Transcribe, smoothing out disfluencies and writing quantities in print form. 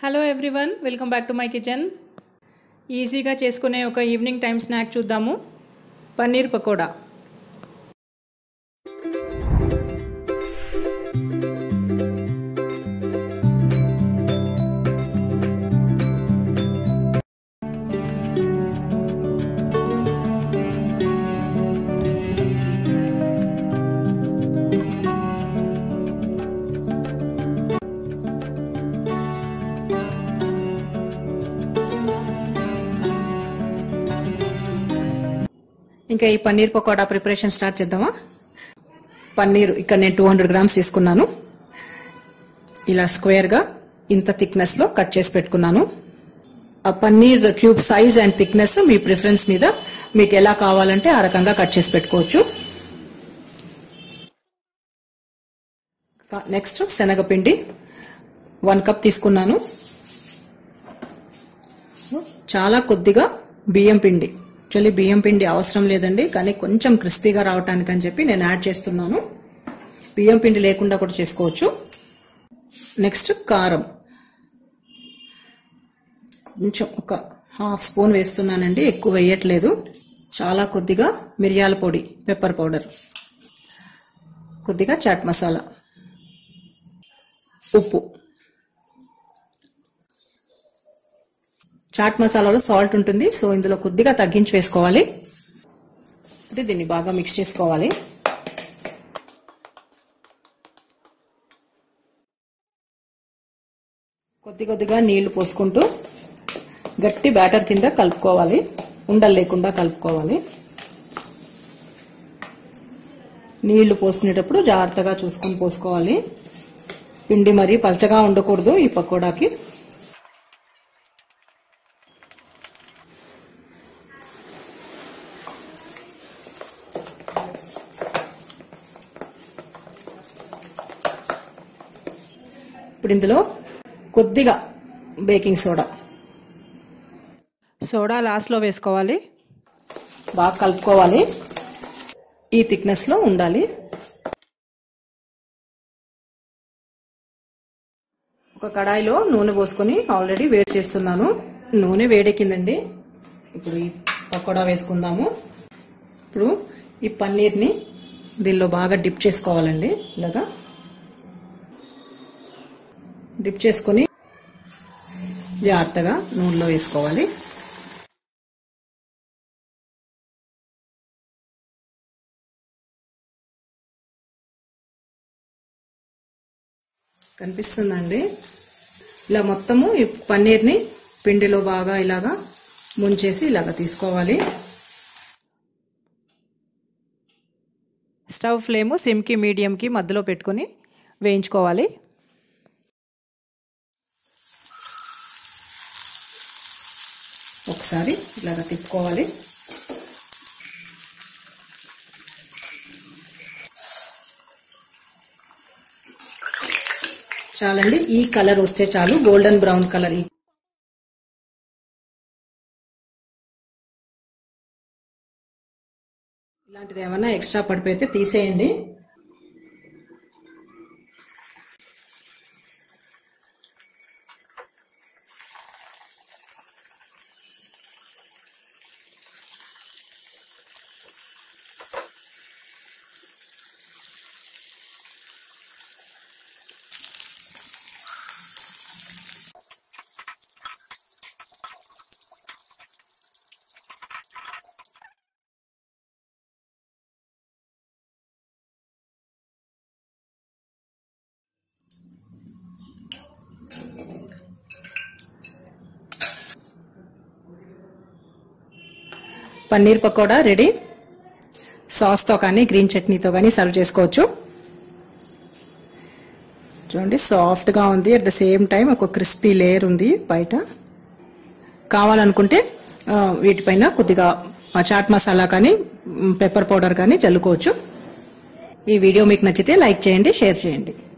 Hello everyone, welcome back to my kitchen. ఈజీగా చేసుకునే ఒక ఈవినింగ్ టైం స్నాక్ చూద్దాము. పన్నీర్ పకోడా. ఇంకా ఈ పన్నీర్ పకోడా ప్రిపరేషన్ స్టార్ట్ చేద్దామా. పన్నీర్ ఇక్కడ నేను 200 గ్రామ్స్ తీసుకున్నాను. ఇలా స్క్వేర్ గా ఇంత థిక్నెస్ లో కట్ చేసి పెట్టుకున్నాను. ఆ paneer cube size and thickness మీ ప్రిఫరెన్స్ మీద మీకు ఎలా కావాలంటే ఆ రకంగా కట్ చేసి పెట్టుకోవచ్చు. నెక్స్ట్ శనగపిండి 1 కప్ తీసుకున్నాను. చాలా కొద్దిగా బియ్యం పిండి. యాక్చువల్లీ బియ్యం పిండి అవసరం లేదండి, కానీ కొంచెం క్రిస్పీగా రావటానికి అని చెప్పి నేను యాడ్ చేస్తున్నాను. బియ్యం పిండి లేకుండా కూడా చేసుకోవచ్చు. నెక్స్ట్ కారం కొంచెం ఒక హాఫ్ స్పూన్ వేస్తున్నానండి, ఎక్కువ వేయట్లేదు. చాలా కొద్దిగా మిరియాల పొడి, పెప్పర్ పౌడర్, కొద్దిగా చాట్ మసాలా, ఉప్పు. చాట్ మసాలాలో సాల్ట్ ఉంటుంది, సో ఇందులో కొద్దిగా తగ్గించి వేసుకోవాలి. ఇప్పుడు దీన్ని బాగా మిక్స్ చేసుకోవాలి. కొద్ది కొద్దిగా నీళ్లు పోసుకుంటూ గట్టి బ్యాటర్ కింద కలుపుకోవాలి. ఉండలు లేకుండా కలుపుకోవాలి. నీళ్లు పోసుకునేటప్పుడు జాగ్రత్తగా చూసుకొని పోసుకోవాలి. పిండి మరీ పల్చగా ఉండకూడదు ఈ పకోడాకి. ఇప్పుడు ఇందులో కొద్దిగా బేకింగ్ సోడా లాస్ట్లో వేసుకోవాలి. బాగా కలుపుకోవాలి. ఈ థిక్నెస్ లో ఉండాలి. ఒక కడాయిలో నూనె పోసుకొని ఆల్రెడీ వేడి చేస్తున్నాను. నూనె వేడెక్కిందండి. ఇప్పుడు ఈ పకోడా వేసుకుందాము. ఇప్పుడు ఈ పన్నీర్ని దీనిలో బాగా డిప్ చేసుకోవాలండి. ఇలాగా డిప్ చేసుకుని జాగ్రత్తగా నూనెలో వేసుకోవాలి. కనిపిస్తుందండి. ఇలా మొత్తము ఈ పన్నీర్ని పిండిలో బాగా ఇలాగా ముంచేసి ఇలాగా తీసుకోవాలి. స్టవ్ ఫ్లేమ్ సిమ్కి మీడియంకి మధ్యలో పెట్టుకుని వేయించుకోవాలి. ఒకసారి ఇలాగా తిప్పుకోవాలి. చాలండి, ఈ కలర్ వస్తే చాలు. Golden brown colour. ఇలాంటిది ఏమన్నా ఎక్స్ట్రా పడిపోతే తీసేయండి. పన్నీర్ పకోడా రెడీ. సాస్తో కానీ గ్రీన్ చట్నీతో కానీ సర్వ్ చేసుకోవచ్చు. చూడండి, సాఫ్ట్గా ఉంది. అట్ ద సేమ్ టైం ఒక క్రిస్పీ లేయర్ ఉంది బయట. కావాలనుకుంటే వీటిపైన కొద్దిగా చాట్ మసాలా కానీ పెప్పర్ పౌడర్ కానీ చల్లుకోవచ్చు. ఈ వీడియో మీకు నచ్చితే లైక్ చేయండి, షేర్ చేయండి.